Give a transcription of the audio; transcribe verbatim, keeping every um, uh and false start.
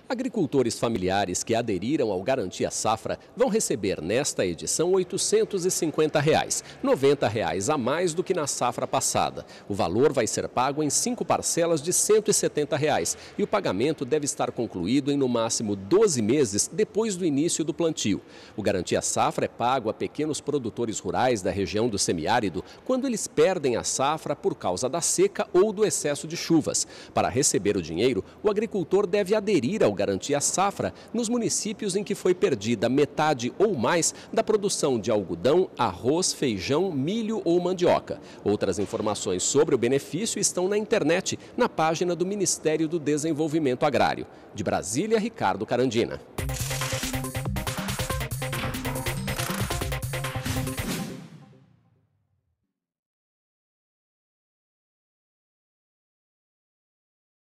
Agricultores familiares que aderiram ao Garantia Safra vão receber nesta edição oitocentos e cinquenta reais, noventa reais a mais do que na safra passada. O valor vai ser pago em cinco parcelas de cento e setenta reais e o pagamento deve estar concluído em no máximo doze meses depois do início do plantio. O Garantia Safra é pago a pequenos produtores rurais da região do semiárido quando eles perdem a safra por causa da seca ou do excesso de chuvas. Para receber o dinheiro, o agricultor deve aderir ao Garantia Safra nos municípios em que foi perdida metade ou mais da produção de algodão, arroz, feijão, milho ou mandioca. Outras informações sobre o benefício estão na internet, na página do Ministério do Desenvolvimento Agrário. De Brasília, Ricardo Carandina.